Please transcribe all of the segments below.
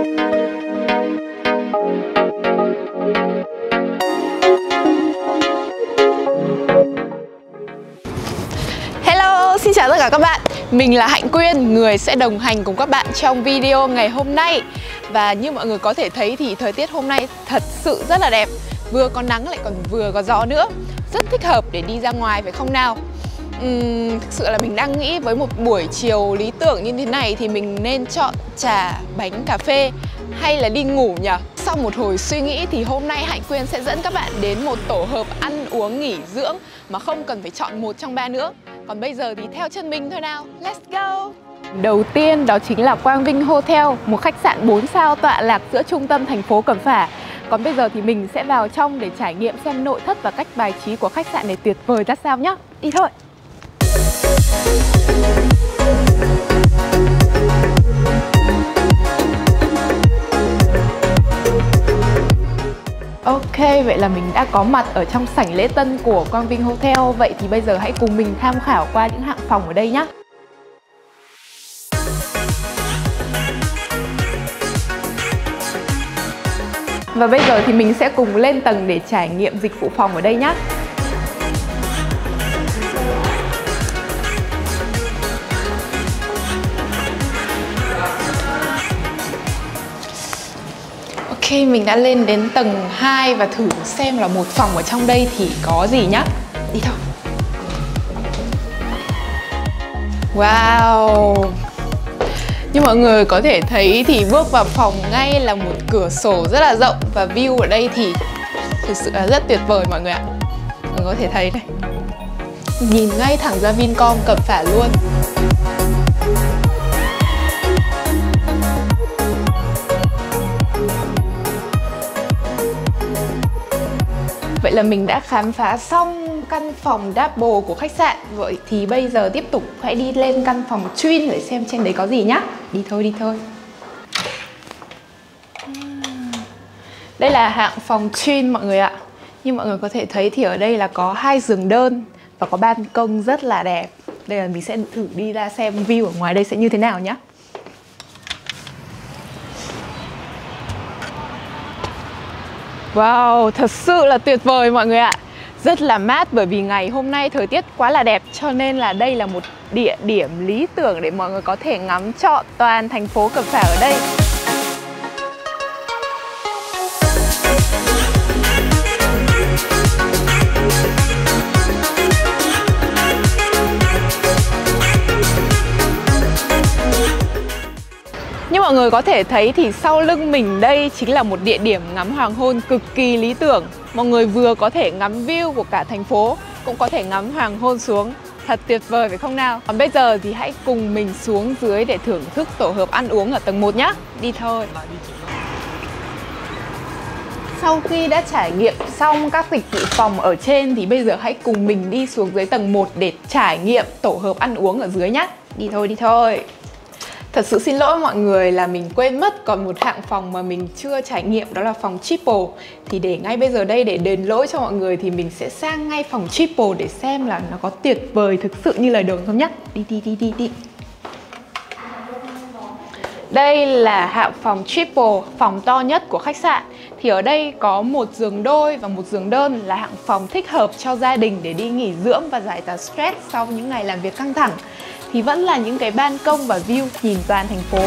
Hello, xin chào tất cả các bạn. Mình là Hạnh Quyên, người sẽ đồng hành cùng các bạn trong video ngày hôm nay. Và như mọi người có thể thấy thì thời tiết hôm nay thật sự rất là đẹp. Vừa có nắng lại còn vừa có gió nữa. Rất thích hợp để đi ra ngoài phải không nào? Thực sự là mình đang nghĩ với một buổi chiều lý tưởng như thế này thì mình nên chọn trà, bánh, cà phê hay là đi ngủ nhỉ? Sau một hồi suy nghĩ thì hôm nay Hạnh Quyên sẽ dẫn các bạn đến một tổ hợp ăn uống nghỉ dưỡng mà không cần phải chọn một trong ba nữa. Còn bây giờ thì theo chân mình thôi nào, let's go! Đầu tiên đó chính là Quang Vinh Hotel, một khách sạn 4 sao tọa lạc giữa trung tâm thành phố Cẩm Phả. Còn bây giờ thì mình sẽ vào trong để trải nghiệm xem nội thất và cách bài trí của khách sạn này tuyệt vời ra sao nhá. Đi thôi! Ok, vậy là mình đã có mặt ở trong sảnh lễ tân của Quang Vinh Hotel. Vậy thì bây giờ hãy cùng mình tham khảo qua những hạng phòng ở đây nhé. Và bây giờ thì mình sẽ cùng lên tầng để trải nghiệm dịch vụ phòng ở đây nhé. Ok, mình đã lên đến tầng 2 và thử xem là một phòng ở trong đây thì có gì nhá. Đi thôi. Wow! Như mọi người có thể thấy thì bước vào phòng ngay là một cửa sổ rất là rộng. Và view ở đây thì thực sự là rất tuyệt vời mọi người ạ. Mọi người có thể thấy này, nhìn ngay thẳng ra Vincom Cẩm Phả luôn. Vậy là mình đã khám phá xong căn phòng double của khách sạn. Vậy thì bây giờ tiếp tục hãy đi lên căn phòng twin để xem trên đấy có gì nhá. Đi thôi, đi thôi. Đây là hạng phòng twin mọi người ạ. Như mọi người có thể thấy thì ở đây là có 2 giường đơn và có ban công rất là đẹp. Đây là mình sẽ thử đi ra xem view ở ngoài đây sẽ như thế nào nhá. Wow, thật sự là tuyệt vời mọi người ạ. Rất là mát bởi vì ngày hôm nay thời tiết quá là đẹp. Cho nên là đây là một địa điểm lý tưởng để mọi người có thể ngắm trọn toàn thành phố Cẩm Phả ở đây. Như mọi người có thể thấy thì sau lưng mình đây chính là một địa điểm ngắm hoàng hôn cực kỳ lý tưởng. Mọi người vừa có thể ngắm view của cả thành phố, cũng có thể ngắm hoàng hôn xuống. Thật tuyệt vời phải không nào? Còn bây giờ thì hãy cùng mình xuống dưới để thưởng thức tổ hợp ăn uống ở tầng 1 nhé. Đi thôi! Sau khi đã trải nghiệm xong các dịch vụ phòng ở trên thì bây giờ hãy cùng mình đi xuống dưới tầng 1 để trải nghiệm tổ hợp ăn uống ở dưới nhé. Đi thôi, đi thôi! Thật sự xin lỗi mọi người là mình quên mất còn một hạng phòng mà mình chưa trải nghiệm, đó là phòng triple. Thì để ngay bây giờ đây để đền lỗi cho mọi người thì mình sẽ sang ngay phòng triple để xem là nó có tuyệt vời thực sự như lời đồn không nhé. Đi. Đây là hạng phòng triple, phòng to nhất của khách sạn. Thì ở đây có một giường đôi và một giường đơn, là hạng phòng thích hợp cho gia đình để đi nghỉ dưỡng và giải tỏa stress sau những ngày làm việc căng thẳng. Thì vẫn là những cái ban công và view nhìn toàn thành phố.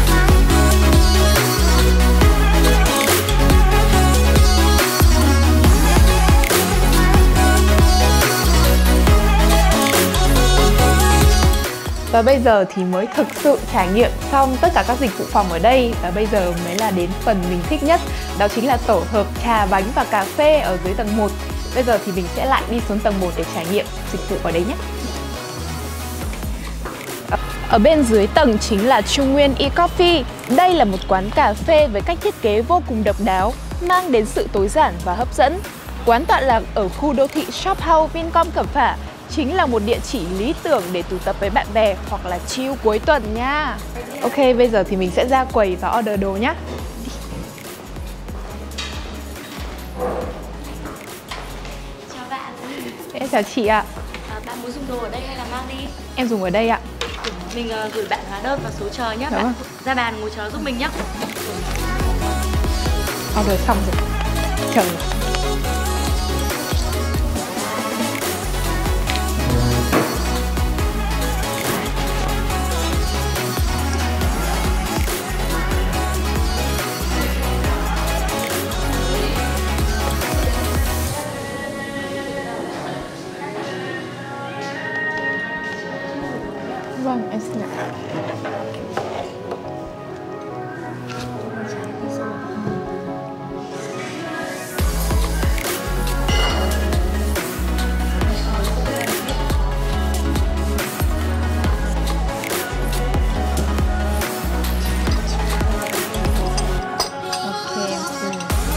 Và bây giờ thì mới thực sự trải nghiệm xong tất cả các dịch vụ phòng ở đây. Và bây giờ mới là đến phần mình thích nhất, đó chính là tổ hợp trà, bánh và cà phê ở dưới tầng 1. Bây giờ thì mình sẽ lại đi xuống tầng 1 để trải nghiệm dịch vụ ở đây nhé. Ở bên dưới tầng chính là Trung Nguyên E-Coffee. Đây là một quán cà phê với cách thiết kế vô cùng độc đáo, mang đến sự tối giản và hấp dẫn. Quán tọa lạc ở khu đô thị Shop House Vincom Cẩm Phả, chính là một địa chỉ lý tưởng để tụ tập với bạn bè hoặc là chill cuối tuần nha. Ok, bây giờ thì mình sẽ ra quầy và order đồ nhé. Chào bạn. Em chào chị ạ. Bạn muốn dùng đồ ở đây hay là mang đi? Em dùng ở đây ạ. Mình gửi bạn hóa đơn và số chờ nhé. Bạn ra bàn ngồi chờ giúp mình nhé. Order xong rồi. Chờ. Vâng, em xin ạ. Ok, em xin.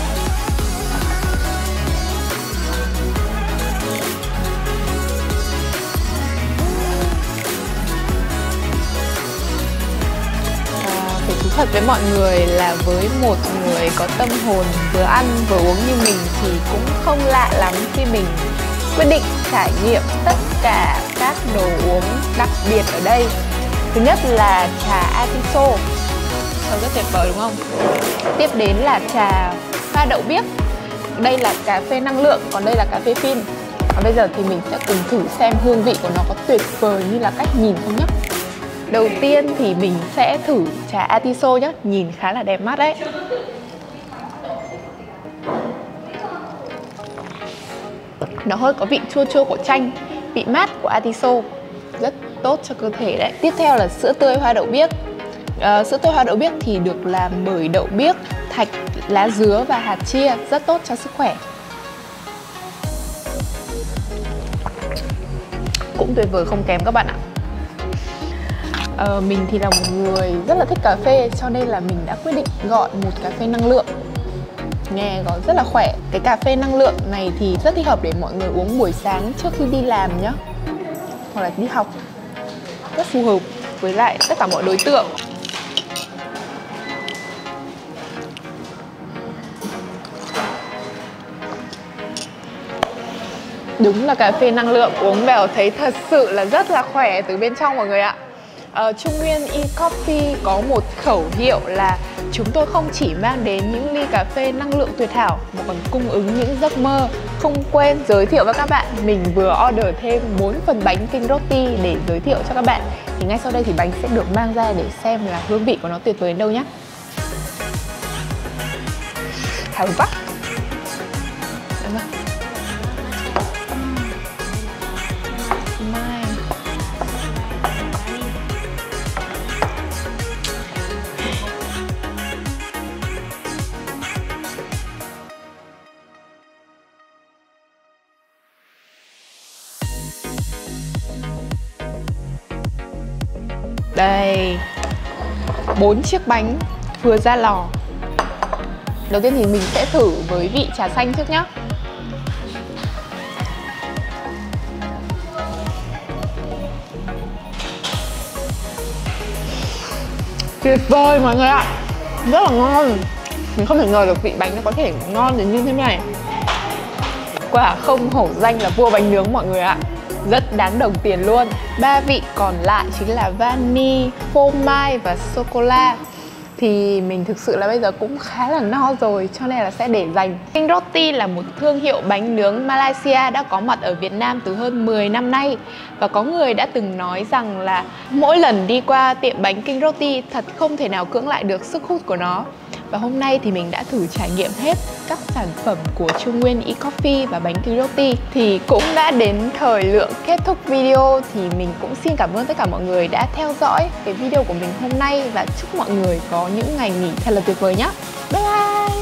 Phải thú thật với mọi người là với một người có tâm hồn vừa ăn vừa uống như mình thì cũng không lạ lắm khi mình quyết định trải nghiệm tất cả các đồ uống đặc biệt ở đây. Thứ nhất là trà atiso, rất tuyệt vời đúng không? Tiếp đến là trà pha đậu biếc. Đây là cà phê năng lượng, còn đây là cà phê phin. Và bây giờ thì mình sẽ cùng thử xem hương vị của nó có tuyệt vời như là cách nhìn không nhé. Đầu tiên thì mình sẽ thử trà atiso nhé, nhìn khá là đẹp mắt đấy. Nó hơi có vị chua chua của chanh, vị mát của atiso, rất tốt cho cơ thể đấy. Tiếp theo là sữa tươi hoa đậu biếc. Sữa tươi hoa đậu biếc thì được làm bởi đậu biếc, thạch, lá dứa và hạt chia, rất tốt cho sức khỏe. Cũng tuyệt vời không kém các bạn ạ. Mình thì là một người rất là thích cà phê, cho nên là mình đã quyết định gọi một cà phê năng lượng. Nghe có rất là khỏe. Cái cà phê năng lượng này thì rất thích hợp để mọi người uống buổi sáng trước khi đi làm nhá, hoặc là đi học. Rất phù hợp với lại tất cả mọi đối tượng. Đúng là cà phê năng lượng, uống vào thấy thật sự là rất là khỏe từ bên trong mọi người ạ. Trung Nguyên eCoffee có một khẩu hiệu là chúng tôi không chỉ mang đến những ly cà phê năng lượng tuyệt hảo mà còn cung ứng những giấc mơ. Không quên giới thiệu với các bạn, mình vừa order thêm 4 phần bánh kinh roti để giới thiệu cho các bạn. Thì ngay sau đây thì bánh sẽ được mang ra để xem là hương vị của nó tuyệt vời đến đâu nhé. Hào vắt. Đây, 4 chiếc bánh vừa ra lò. Đầu tiên thì mình sẽ thử với vị trà xanh trước nhá. Tuyệt vời mọi người ạ, rất là ngon. Mình không thể ngờ được vị bánh nó có thể ngon đến như thế này. Quả không hổ danh là vua bánh nướng mọi người ạ. Rất đáng đồng tiền luôn. 3 vị còn lại chính là vani, phô mai và sô-cô-la. Thì mình thực sự là bây giờ cũng khá là no rồi, cho nên là sẽ để dành. King Roti là một thương hiệu bánh nướng Malaysia đã có mặt ở Việt Nam từ hơn 10 năm nay. Và có người đã từng nói rằng là mỗi lần đi qua tiệm bánh King Roti thật không thể nào cưỡng lại được sức hút của nó. Và hôm nay thì mình đã thử trải nghiệm hết các sản phẩm của Trung Nguyên eCoffee và bánh King Roti. Thì cũng đã đến thời lượng kết thúc video. Thì mình cũng xin cảm ơn tất cả mọi người đã theo dõi cái video của mình hôm nay. Và chúc mọi người có những ngày nghỉ thật là tuyệt vời nhé. Bye bye!